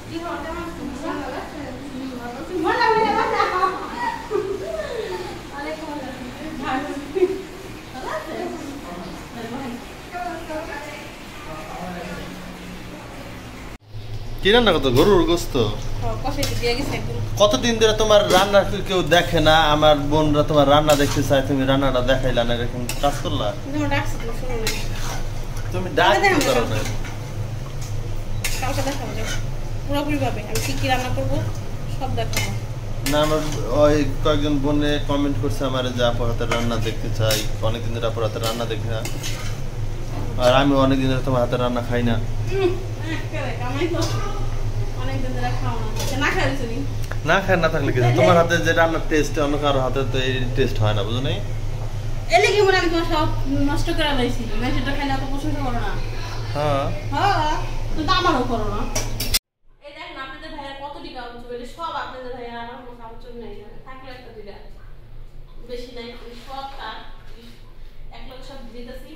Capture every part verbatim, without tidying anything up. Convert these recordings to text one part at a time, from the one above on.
কি রান্না করতো? গরুর গোস্ত। কতদিন ধরে তোমার রান্না কেউ দেখে না, আমার বোনরা তোমার রান্না দেখতে চায়, তুমি রান্নাটা দেখাইলা না, এরকম কাজ করলা? তুমি ডাক করো না। কালকে দেখাবো পুরোপুরি ভাবে আমি কি কি রান্না করবো সব দেখাবো। না আমার ওই কয়েকজন বোনে কমেন্ট করছে আমার যে আপুর হাতের রান্না দেখতে চাই, অনেকদিন ধরে আপুর হাতের রান্না দেখি না, আর আমি অনেকদিন ধরে তোমার হাতের রান্না খাই না। না খাই না থাকলে কিছু, তোমার হাতে যে রান্নার টেস্ট অন্য কারো হাতে তো এই টেস্ট হয় না, বুঝো নাই? এলে কি মনে আমি তোমার সব নষ্ট করে লাইছি, আমি সেটা খাই না তো প্রশংসা করো না। হ্যাঁ হ্যাঁ কিন্তু আমারও করো না। এই দেখেন আপনাদের ভাইয়া কত টাকা উঠছে বলে সব আপনাদের ভাইয়া, আমার কোনো কাপড় নেই, থাকলে একটা দুইটা বেশি নাই, সব তার এক লাখ সব দিতেছি।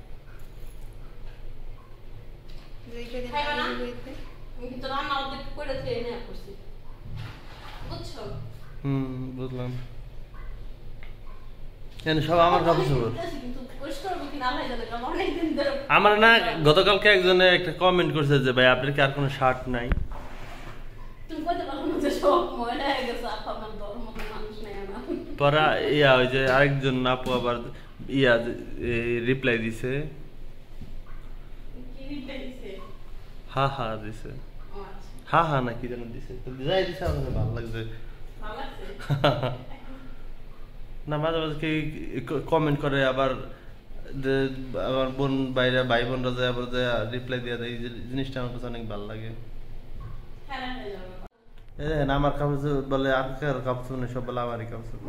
খাইবা না? আমি কিন্তু রান্না অর্ধেক করে দিয়ে নেওয়া করছি, বুঝছো? হুম বুঝলাম। কেন সব আমার কাপড় চোপড় আমার না? গতকালকে একজনে একটা কমেন্ট করছে যে ভাই আপনার কি আর কোনো শার্ট নাই? পরে ইয়া ওই যে আরেকজন আপু আবার ইয়া রিপ্লাই দিছে, হা হা দিছে, হা হা না কি যেন দিছে, যাই দিছে আমার ভালো লাগছে না। মাঝে মাঝে কি কমেন্ট করে আবার আমার বোন বাইরে ভাই বোনরা যায় আবার যায় রিপ্লাই দিয়ে দেয়, এই জিনিসটা আমার কাছে অনেক ভালো লাগে। আমার কাপড় বলে আর কাপড় নেই, সব বলে আমারই কাপড়।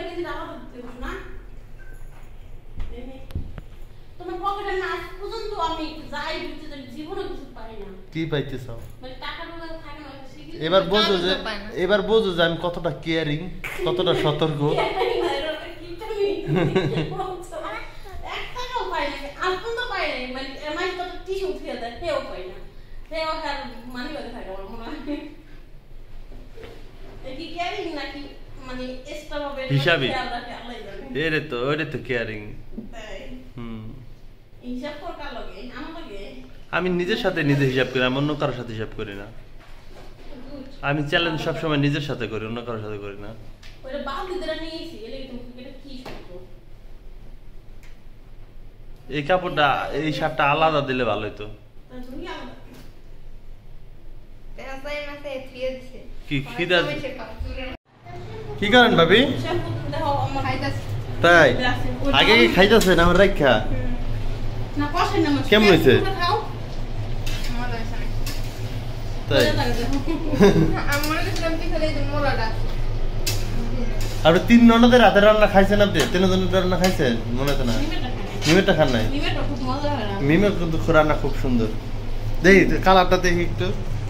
কি পাইতেছ এবার? বোঝো যে এবার বোঝো যে আমি কতটা কেয়ারিং, কতটা সতর্ক। হিসাবই এরে তো ওরে তো কেয়ারিং। হুম আমি নিজের সাথে নিজে হিসাব করি, আমি অন্য কারোর সাথে হিসাব করি না। আমি চ্যালেঞ্জ সবসময় নিজের সাথে করি, অন্য কারোর সাথে করি না। এই কাপড়টা এই শার্টটা আলাদা দিলে ভালো হতো। কি খিদা কি করেন ভাবি? তাই আগে কি খাইতেছেন আমার রাখা? কেমন হয়েছে? তাই আপনি তিন ননদের রাতের রান্না খাইছেন? আপনি তিনজনের রান্না খাইছেন? মনে তো না, মিমেরটা খান নাই? মিমের কিন্তু রান্না খুব সুন্দর। দেখি কালারটা দেখি একটু।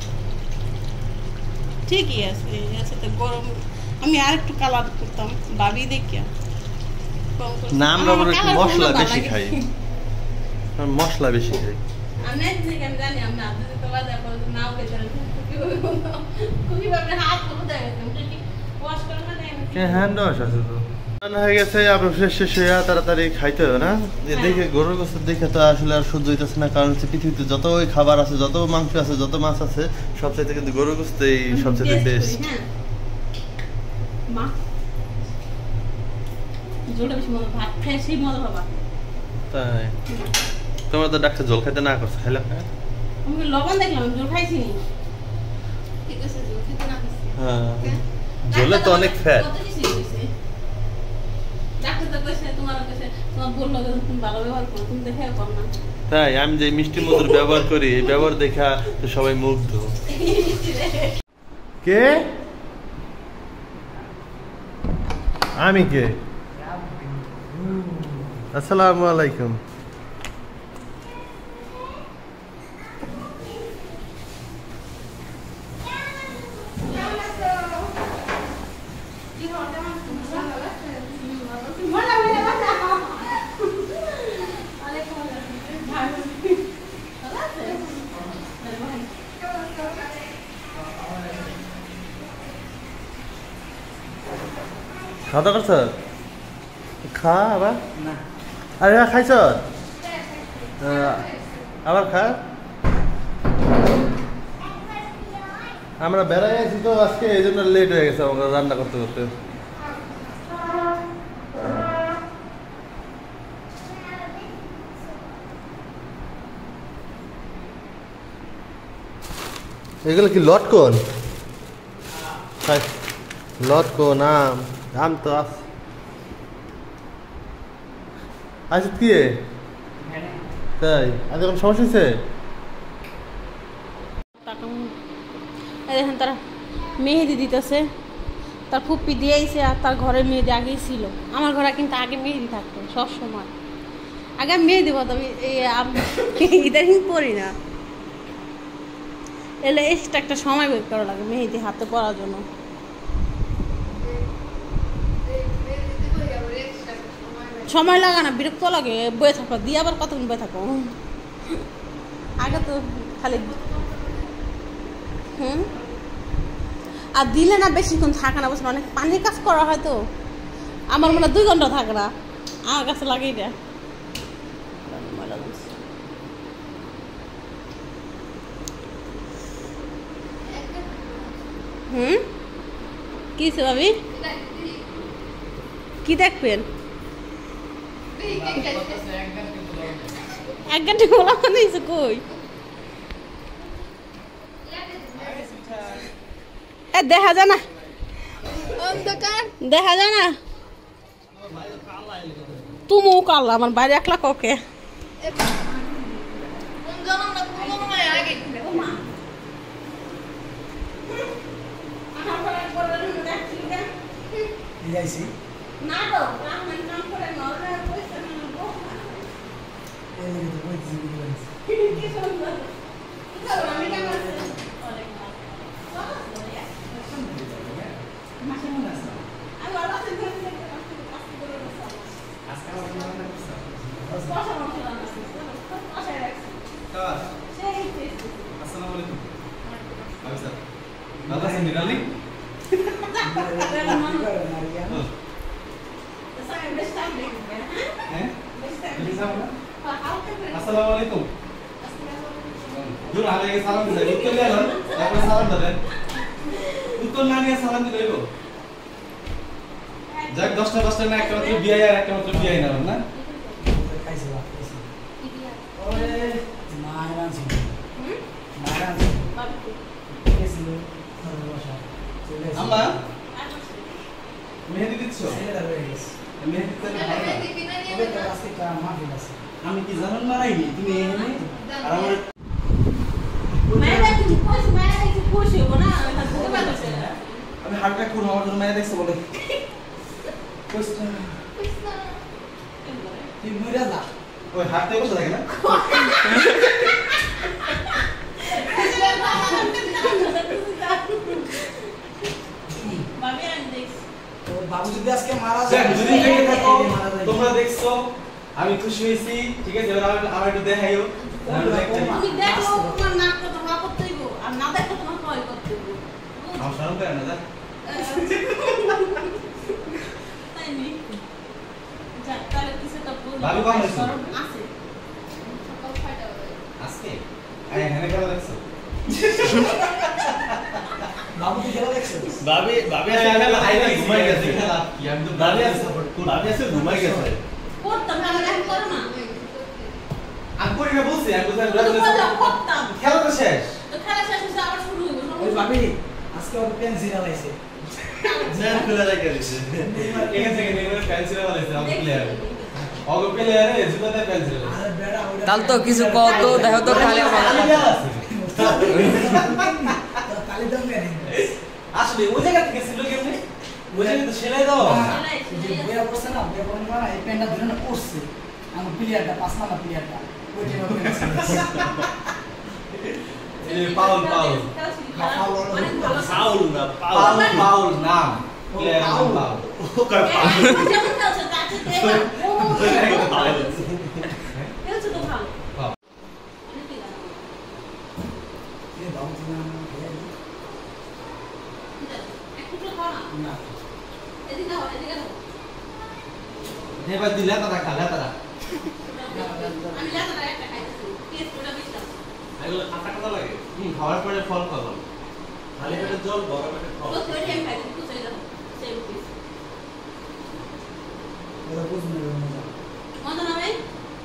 ঠিকই আছে, আছে তো গরম। আমি আর একটু কালার করতাম ভাবি দেখিয়া। না আমরা মশলা বেশি খাই, মশলা বেশি খাই। আমি আমি জানি আমি আপনাদের তো বাজার করে নাও খেতে খুবই ভাবে হাত করে দেয় কি ওয়াশ করে না দেয় কে হ্যান্ড ওয়াশ আছে তো রান্না হয়ে গেছে। আপনার ফ্রেশ শেষ হয়ে তাড়াতাড়ি খাইতে হবে না? দেখে গরুর গোশত দেখে তো আসলে আর সহ্য হইতেছে না, কারণ হচ্ছে পৃথিবীতে যত ওই খাবার আছে, যত মাংস আছে, যত মাছ আছে, সবচাইতে কিন্তু গরুর গোশতই সবচাইতে বেস্ট। মা জলটা বেশি মজা, ভাত খেয়ে সেই মজা বাবা। তাই তোমার তো ডাক্তার জল খাইতে না করছে, খাইলা? আমি লবণ দেখলাম, জল খাইছি নি। ঠিক আছে জল খেতে না করছি। হ্যাঁ জলে তো অনেক ফ্যাট। ডাক্তার তো কইছে তোমার কাছে তোমার বললো যে তুমি ভালো ব্যবহার করো, তুমি দেখে কর না। তাই আমি যে মিষ্টি মধুর ব্যবহার করি, এই ব্যবহার দেখা তো সবাই মুগ্ধ। কে? আমি কে? আসসালামু আলাইকুম। খাওয়া দাওয়া করছ? খা আবার আরে খাইছ আবার খা। আমরা বেড়াই আছি তো আজকে এই জন্য লেট হয়ে গেছে আমাকে রান্না করতে করতে। এগুলো কি লটকন? লটকন আম আম তো আছে। আচ্ছা কি তাই আজ কোনো সমস্যা হয়েছে? দেখেন তারা মেহেদি দিতেছে, তার ফুপ্পি দিয়েছে আর তার ঘরে মেহেদি আগেই ছিল। আমার ঘরে কিন্তু আগে মেহেদি থাকতো সব সময়। আগে আমি মেহেদি বলতাম, ইদানিং পড়ি না। এলে এক্সট্রা একটা সময় বের করা লাগে মেহেদি হাতে পড়ার জন্য। সময় লাগা না, বিরক্ত লাগে বয়ে থাকো, দিয়ে আবার কতক্ষণ বয়ে থাকো। আগে তো খালি হুম আর দিলে না বেশিক্ষণ থাকে না, বুঝলো, অনেক পানির কাজ করা হয় তো। আমার মনে দুই ঘন্টা থাকে না, আমার কাছে লাগে এটা। হুম কি ভাবি কি দেখবেন? এক ঘন্টা বলা মানে কই দেখা যায় না, দেখা যায় না। তুমিও কাল আমার বাইরে একলা ককে Assalamualaikum. Dulu ada yang salam tidak? Betul ya kan? Apa salam tidak? Betul nani salam tidak itu? Jak dosta dosta na ekta matra biaya ekta matra biaya na na? Kaisa kaisa. Ore maharan sih. Hmm? Maharan sih. Kaisa lo. Amma? মেহেদি দিচ্ছ? মেহেদি তো ওরে তো আজকে কা মাফি আছে। আমি কি জানেন মারাইনি তুমি এখানে আর আমার মায়েরা কি কইছে, মায়েরা কি কইছে না এটা বুঝতে পারছে। আমি হার্টটা কোন আমার জন্য মায়েরা দেখছে বলে কইছ না কইছ না তুই বুইরা যা ওই হার্টটাই বসে থাকে না বাবা আন দেখ তো বাবু যদি আজকে মারা যায় যায় যদি লেগে থাকো তোমরা দেখছো আমি খুশি হইছি, ঠিক আছে? এবার আমার একটু দেখাইও। তুমি দেখো তোমার নাক কত ভাব করতেইব আর না দেখো তোমার কয় করতেইব। আমার শরম করে না যা তাই নি যা তাহলে কিছু তো বল। ভাবি কখন হইছে? আছে সকাল ছয়টা বাজে আজকে আই এখানে কেন দেখছো? বাবু কি খেলা দেখছে? ভাবি ভাবি আছে খেলা আইনা ঘুমাই গেছে খেলা কি আমি তো ভাবি আছে সাপোর্ট করি ভাবি আছে ঘুমাই গেছে করতাম না আমি এখন করো না আমি করি না বলছি আমি বুঝাই তো বললাম করতাম খেলা তো শেষ তো খেলা শেষ হইছে আবার শুরু হইব। ওই ভাবি আজকে ওর পেন জিরা লাইছে জ্যাম খুলে রেখে দিছে এখান থেকে নিয়ে পেন্সিল বানাইছে আমার প্লেয়ার অগো প্লেয়ারে জুতাতে পেন্সিল আরে বেড়া ওটা তাল তো কিছু কও তো দেখো তো খালি তালি দাম কেন আসলে ওই জায়গা থেকে ছিল কেমনে ওই জায়গা তো সেলাই দাও যে বইয়া বসে না বইয়া বন্ধ করা এই পেনটা ধরে না পড়ছে আমার প্লেয়ারটা পাঁচ নাম্বার প্লেয়ারটা ওইটা ভাবে এই পাউল পাউল ফাউল না পাউল পাউল নাম প্লেয়ার নাম পাউল ও কয় ফাউল যেমন আছে তাতে দেবা ও এটা তো ভালো অনেক কি জানো এই বাবু তুমি একটু খাও না না এই এদিকে হও এদিকে হও এবার দিলা তারা খালা তারা আমি লাতা একটা খাইতেছি টেস্ট করে দিলাম এগুলো কাটা কাটা লাগে হুম খাওয়ার পরে ফল খাবো খালি পেটে জল বড় পেটে ফল তো সেটা আমি খাইছি তো সেটা সেম পিস এটা বুঝুন মজা না ভাই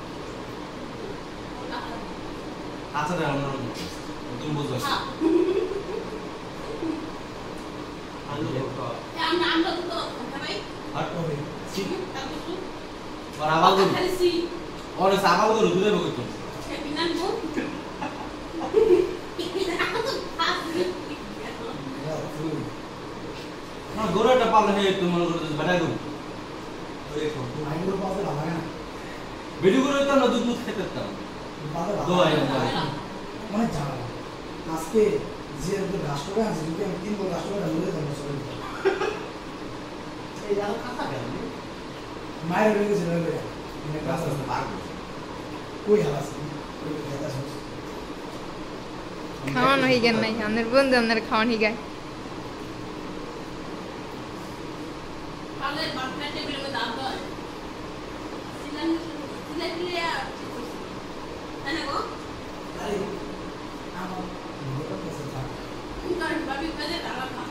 আচ্ছা রে আমরা তুমি বুঝছো হ্যাঁ আলু খাওয়া আমরা আমরা তো ভাই আর কবে সি তারপর আর আবার গরু খালি সি ওরে সাবাল গরু দুধে বকে তো বিনান গো না গরুটা পাবলে হে তুমি মনে করো বাটা গরু ওরে খাও মাইগুলো পাবে না না ভিডিও করে তো না দুধ দুধ খেতে তো পাবে না দোয়াই না মানে জানা আজকে যে রাষ্ট্রটা আছে যদি আমি তিন বছর রাষ্ট্রটা ধরে দেবো সবাই এই জানো কথা কেন মায়ের হয়ে গেছে রয়ে গেছে আস্তে আস্তে পারবো কই হাল আছে ওই খেতা শুনছি খাওয়ানো হিগান নাই আমাদের বন্ধু আমাদের খাওয়ান হিগায় তাহলে বাপনা টেবিলের মধ্যে দাও হয় সিলেন সিলেন লিয়া তাই না গো আরে আমার ভোটার কাছে থাক কারণ বাবি বাজে তারা খা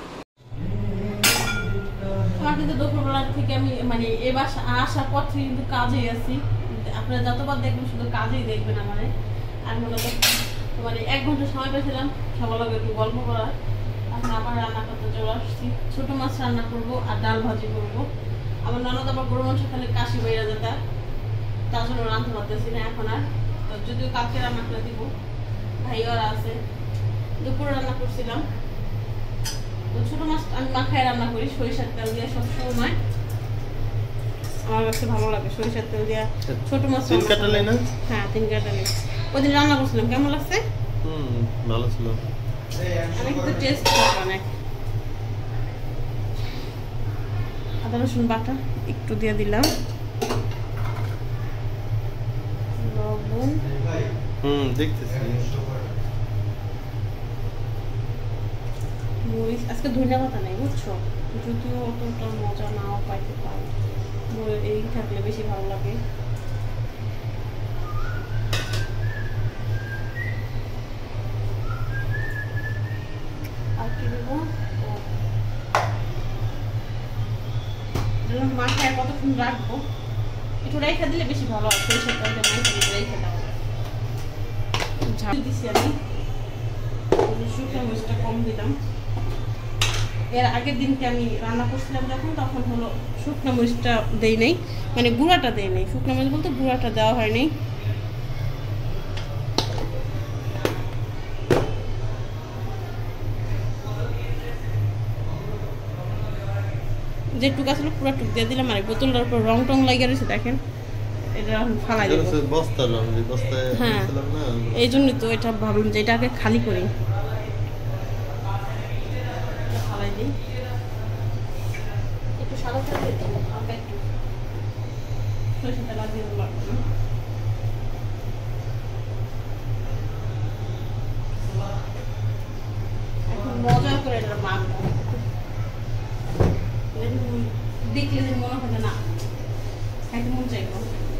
আমার কিন্তু দুপুরবেলা থেকে আমি মানে এবার আসার পর থেকে কিন্তু কাজেই আছি আপনারা যতবার দেখবেন শুধু কাজেই দেখবেন আমারে আর মূলত মানে এক ঘন্টা সময় পেয়েছিলাম সবার লগে একটু গল্প করার এখন আবার রান্না করতে চলে আসছি ছোটো মাছ রান্না করবো আর ডাল ভাজি করবো আমার ননদ আবার গরু মাংস খালি কাশি বেড়ে যেটা তার জন্য রান্না করতেছি না এখন আর তো যদিও কালকে রান্না করে দিব ভাই ওরা আছে দুপুরে রান্না করছিলাম তো ছোটো মাছ আমি মাখায় রান্না করি সরিষার তেল দিয়ে সব সময় আমার কাছে ভালো লাগে সরিষার তেল দিয়ে ছোটো মাছ তিন রান্না কাটালে না? হ্যাঁ তিন কাটালে ওদিন রান্না করছিলাম কেমন লাগছে হুম ভালো ছিল অনেক তো টেস্ট অনেক আদা রসুন বাটা একটু দিয়ে দিলাম লবণ হুম দেখতেছি মরিচ আজকে ধনিয়া পাতা নেই বুঝছো যদিও অতটা মজা নাও পাইতে পারি এই থাকলে বেশি ভালো লাগে আর কি দেবো মাথায় কতক্ষণ রাখবো একটু রেখে দিলে বেশি ভালো হয় সরিষার তেলটা মাথায় রেখে দেওয়া ঝাল দিছি আমি শুকনো মরিচটা কম দিলাম এর আগের দিনকে আমি রান্না করছিলাম যখন তখন হলো শুকনো মরিচটা দেই নাই মানে গুঁড়াটা দেই নাই শুকনো মরিচ বলতে গুঁড়াটা দেওয়া হয় নাই যেটুকু আসলে পুরো টুক দিয়ে দিলাম আর বোতলটার উপর রং টং লাগিয়ে রয়েছে দেখেন এটা ফালাই দেবো বস্তা না বস্তায় হ্যাঁ দিয়েছিলাম না এই জন্যই তো এটা ভাবলাম যে এটা আগে খালি করি ফালাই দিই একটু সাদা তেল দিয়ে দিই হালকা একটু সরষের তেল আর দিয়ে লাগবে না এখন মজা করে এটা মাখবো দেখলে যে মনে হবে না খাইতে মন চাইব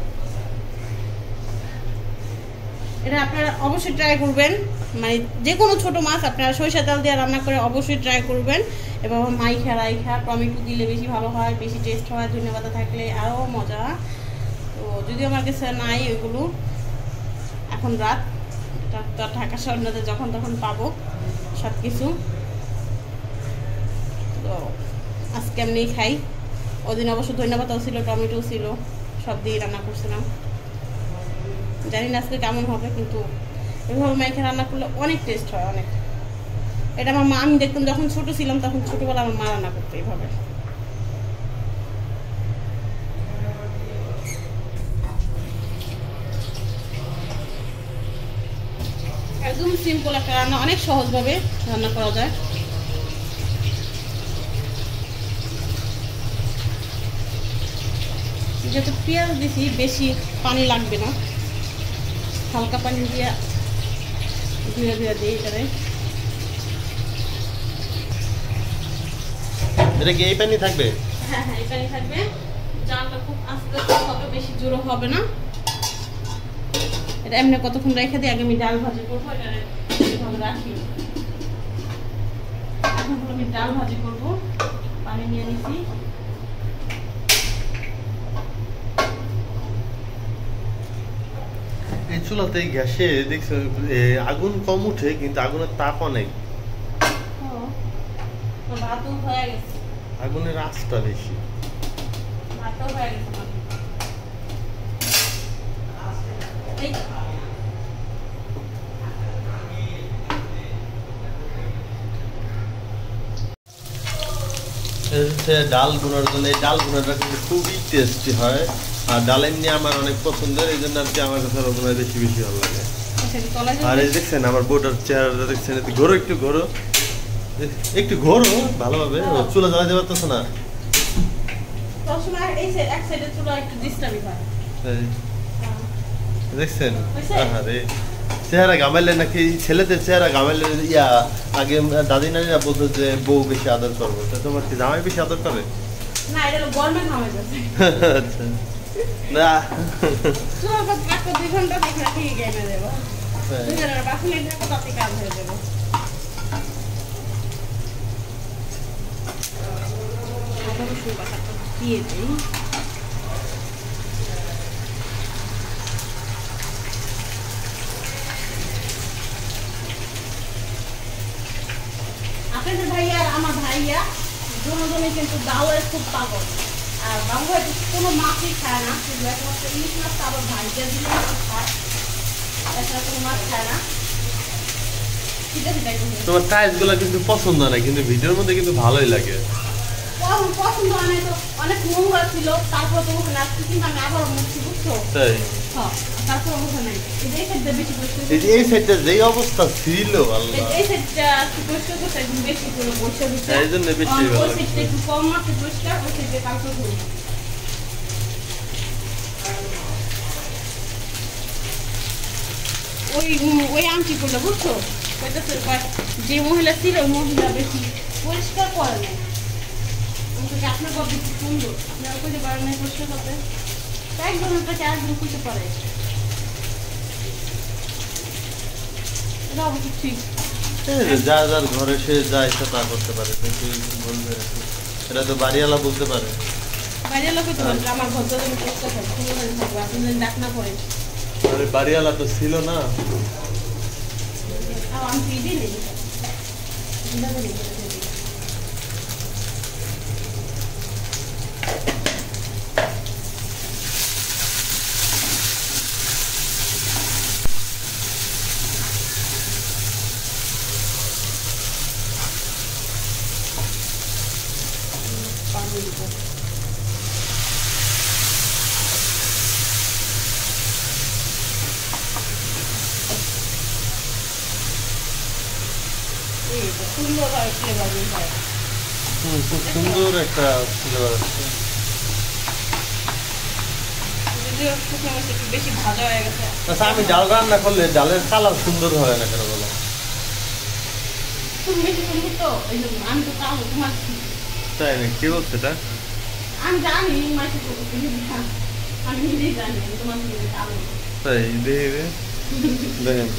এটা আপনারা অবশ্যই ট্রাই করবেন মানে যে কোনো ছোট মাছ আপনারা সরিষা তেল দিয়ে রান্না করে অবশ্যই ট্রাই করবেন এবং মাইখা রাইখা টমেটো দিলে বেশি ভালো হয় বেশি টেস্ট হয় ধনিয়া পাতা থাকলে আরও মজা তো যদি আমার কাছে নাই ওইগুলো এখন রাত তো ঢাকা শহরে যখন তখন পাবো সব কিছু তো আজকে এমনি খাই ওদিন অবশ্য ধনিয়া পাতাও ছিল টমেটো ছিল সব দিয়ে রান্না করছিলাম জানি না আজকে কেমন হবে কিন্তু এভাবে মাইকে রান্না করলে অনেক টেস্ট হয় অনেক এটা আমার মা আমি দেখতাম যখন ছোট ছিলাম তখন ছোটবেলা আমার মা রান্না করতো এইভাবে একদম সিম্পল একটা রান্না অনেক সহজভাবে রান্না করা যায় যেহেতু পেঁয়াজ দিছি বেশি পানি লাগবে না হালকা পানি দিয়ে ধুয়ে ধুয়ে দিই এটারে এটা কি এই পানি থাকবে হ্যাঁ হ্যাঁ এখানে থাকবে। জালটা খুব আস্তে আস্তে হবে, বেশি জোরে হবে না। এটা এমনি কতক্ষণ রেখে দিই, আগে আমি ডাল ভাজি করবো। এটা এইভাবে রাখি। এখন আমি ডাল ভাজি করবো। পানি নিয়ে নিচ্ছি। এই চুলাতে গ্যাসে দেখছো আগুন কম উঠে, কিন্তু আগুনের তাপ অনেক। ভাতও হয়ে গেছে, আগুনের আঁচটা বেশি। ভাতও হয়ে গেছে। এই ডাল গুনার জন্য এই ডাল গুনাটা কিন্তু খুবই টেস্টি হয়, আর ডাল এমনি আমার অনেক পছন্দের, এই জন্য আর কি আমার কাছে রকমের বেশি বেশি ভালো লাগে। আর এই দেখছেন আমার বউটার চেহারাটা দেখছেন, ঘোরো একটু ঘোরো একটু ঘোরো ভালোভাবে, চুলা জ্বালাতে পারতেছে না। দেখছেন আরে চেহারা গামাইলে নাকি ছেলেদের চেহারা গামাইলে ইয়া আগে দাদি নানিরা বলতো যে বউ বেশি আদর করবো, তা তোমার কি জামাই বেশি আদর করে? না এটা গরমে ঘামে যাচ্ছে। আচ্ছা না চুলা বাদ রাখো দুই ঘন্টা দেখে রাখি গেমে দেব। দুই ঘন্টার বাকি থাকো তাতে কাজ হয়ে যাবে। দিয়ে দিই। আপনাদের ভাইয়া আর আমার ভাইয়া দুজনে কিন্তু ডালের খুব পাগল। আর বাংলা কোনো মাছই খায় না, শুধু একমাত্র ইলিশ মাছটা আবার ভাইয়া দিলে খায়, এছাড়া কোনো মাছ খায় না। ঠিক আছে তোমার টাইলস গুলো কিন্তু পছন্দ না, কিন্তু ভিডিওর মধ্যে কিন্তু ভালোই লাগে। পছন্দ হয় না তো, অনেক নোংরা ছিল, তারপর তো ওখানে আসছি, কিন্তু আমি আবার মুখছি বুঝছো। তাই হ্যাঁ তারপর ওখানে নাই এই সাইডটা বেশি পরিষ্কার। এই সাইডটা যেই অবস্থা ছিল আল্লাহ, এই সাইডটা একটু পরিষ্কার করতে একদম বেশি করে পরিষ্কার হচ্ছে, এই জন্য বেশি ভালো ওই সাইডটা একটু কম আছে পরিষ্কার, ওই সাইডে কালকে করি। ওই ওই আংটি করলে বুঝছো, কইতেছে যে মহিলা ছিল ওই মহিলা বেশি পরিষ্কার করে নাই। আপনার কত সুন্দর, আপনারা কইতে পারেন না পরিষ্কার করতে, একজনের কাছে একজন কইতে পারে। এটা অবশ্য ঠিক, যার যার ঘরে সে যা ইচ্ছা তা করতে পারে, বলবে এটা তো বাড়িওয়ালা বলতে পারে। বাড়িওয়ালা কইতে পারে আমার ঘর যদি আমি পরিষ্কার থাকবো, সুন্দর থাকবো, আপনি যদি ডাক না করেন। আরে বাড়িওয়ালা তো ছিল না। আমি পিডি নেই পানি দিব। সুন্দর হয় ফ্লেভার হয়, খুব সুন্দর একটা ফ্লেভার আছে। যদিও শুকনো মরিচ একটু বেশি ভাজা হয়ে গেছে। আচ্ছা আমি ডাল রান্না করলে ডালের কালার সুন্দর হয় না কেন বলো? তুমি বেশি সুন্দর তো এই জন্য আমি তো তাও তোমার তাই না, কি বলছে এটা? আমি জানি মাসে আমি নিজেই জানি তোমার তাই দেখে দেখেন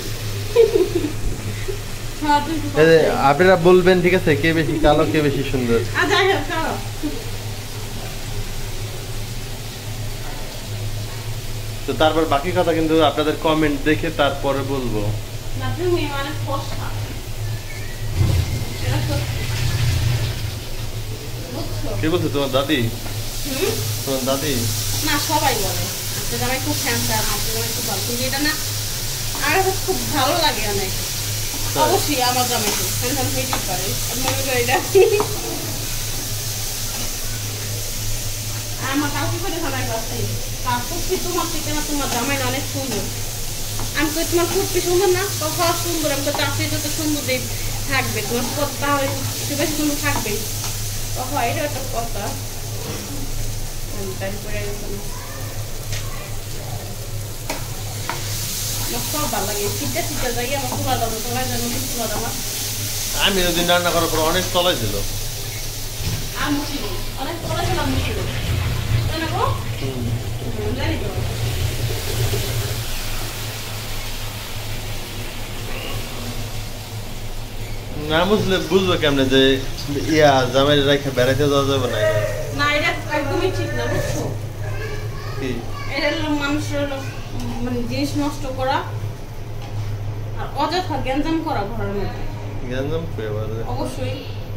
হ্যাঁ তুই আপনারা বলবেন ঠিক আছে, কে বেশি কালো কে বেশি সুন্দর। তো তারপর বাকি কথা কিন্তু আপনাদের কমেন্ট দেখে তারপরে বলবো। না তুমি মানে ফসা কে বলছে? তোমার দাদি? হুম তোমার দাদি না সবাই বলে আপনার জামাই খুব হ্যান্ডসাম, আপনার জামাই খুব ভালো, কিন্তু এটা না আমার কাছে খুব ভালো লাগে অনেক। অবশ্যই আমার জামাই খুব হ্যান্ডসাম হইতেই পারে, আমি মনে করি এটা। আমার কাউকে করে জামাই কাছে কাকু কি তোমার থেকে না তোমার জামাই অনেক সুন্দর। আমি তো তোমার খুব সুন্দর না, কখন সুন্দর, আমি তো চাকরি যত সুন্দর দেখ থাকবে তোমার কথা একটু বেশি সুন্দর থাকবে, কখন এটা একটা কথা। আমি তাই করে গেছে না সব ভালো লাগে, শীতটা শীতটা যাই আমার তুলা দাও তোমার জন্য তুলা দাও। আমি ওদিন রান্না করার পর অনেক তলায় ছিল। আমি মুছিল অনেক পরে গেলাম মুছিল তাই না গো হুম। হুম, জানি তো না বুঝলে বুঝবো কেমনে যে ইয়া জামাই রেখে বেড়াইতে যাওয়া যাবে না এটা? না এটা একদমই ঠিক না বুঝছো কি এটা হলো মানুষের হলো, উম, মানে জিনিস নষ্ট করা আর অযথা গ্যাঞ্জাম করা ঘরের মধ্যে গ্যাঞ্জাম করে বলে। অবশ্যই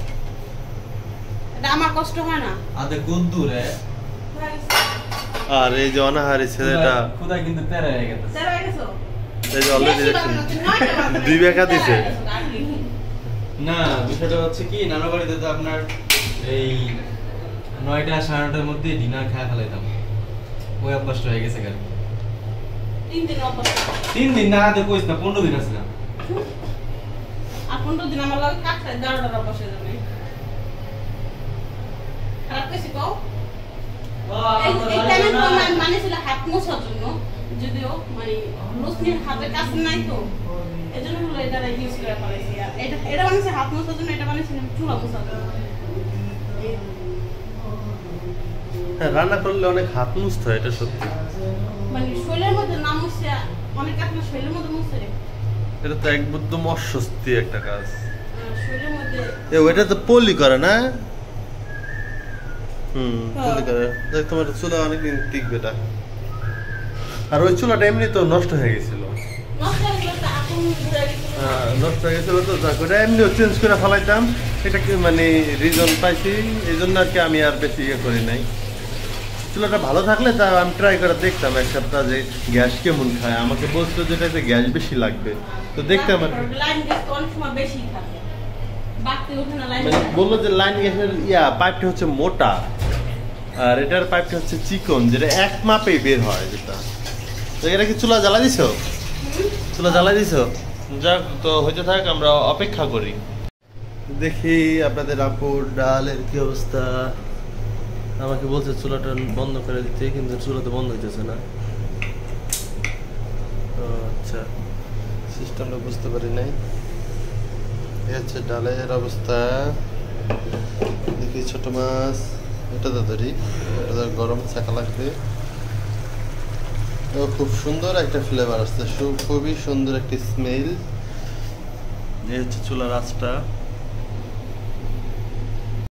এটা আমার কষ্ট হয় না আদে গুদ্দুর রে আর এই যে অনাহারি ছেলেটা খুদা কিন্তু তেরা হয়ে গেছে তেরো হয়ে গেছো? এই যে অলরেডি বেশি দেখছেন বানানো, নয়টা বানানো। দুই বেকা দিছে। তেরো হয়ে গেছো, darling। না বিষয়টা হচ্ছে কি নানা বাড়িতে তো আপনার এই নয়টা সাড়ে নটার মধ্যে ডিনার খাওয়া ফেলাইতাম ওই অভ্যাসটা হয়ে গেছে গাড়ি তিন দিন অভ্যাস করো। তিন দিন না হাতে কইস না পনেরো দিন আছে না আর পনেরো দিন আমার লগে কাটলে দেড়টার অভ্যাস হয়ে যাবে খারাপ কিছু কও এই এই টাইমে তো আমি মানেছিল হাত মোছার জন্য যদিও মানে রোশনির হাতের কাছে নাই তো এজন্য হলো এটা ইউজ করে ফেলাইছি আর এটা এটা বানিয়েছি হাত মোছার জন্য এটা বানিয়েছিলাম চুলা মোছার জন্য হ্যাঁ রান্না করলে অনেক হাত মুছতে হয় এটা সত্যি। মানে শরীরের মধ্যে না মুছছে অনেক আপনার শরীরের মধ্যে মুছছে এটা তো একদম অস্বস্তি একটা কাজ। আহ, শরীরের মধ্যে এ ওইটা তো পলি করে না? হুম হ্যাঁ। পলি করে। দেখ তোমার চুলা অনেকদিন টিকবে এটা। আর ওই চুলাটা এমনি তো নষ্ট হয়ে গেছিল। নষ্ট হয়ে গেলে তো আগুন ধরে গেছে আহ, নষ্ট হয়ে গেছিল তো যাক ওটা এমনিও চেঞ্জ করে ফেলাইতাম। এটা কি মানে রিজন পাইছি এই জন্য আর কি আমি আর বেশি ইয়ে করি নাই। চুলাটা ভালো থাকলে তা আমি ট্রাই করে দেখতাম এক সপ্তাহ যে গ্যাস কেমন খায়। আমাকে বলছিল যেটাতে গ্যাস বেশি লাগবে তো দেখতাম আর কি। লাইন গ্যাস তো অনেক সময় বেশি থাকে বাড়তে ওঠে না লাইন মানে বললো যে লাইন গ্যাসের ইয়া পাইপটা হচ্ছে মোটা আর এটার পাইপটা হচ্ছে চিকন যেটা এক মাপেই বের হয় যেটা। তো এটা কি চুলা জ্বালা দিছো? চুলা জ্বালা দিছো? যাক তো হইতে থাক আমরা অপেক্ষা করি। দেখি আপনাদের আপুর ডালের কি অবস্থা। আমাকে বলছে চুলাটা বন্ধ করে দিতে কিন্তু চুলা তো বন্ধ হইতেছে না। ও আচ্ছা সিস্টেমটা বুঝতে পারি নাই। এই হচ্ছে ডালের অবস্থা। দেখি ছোট মাছ এটা তো ধরি এটা তো গরম চাকা লাগবে। ও খুব সুন্দর একটা ফ্লেভার আসছে খুবই সুন্দর একটি স্মেল। এই হচ্ছে চুলার আঁচটা।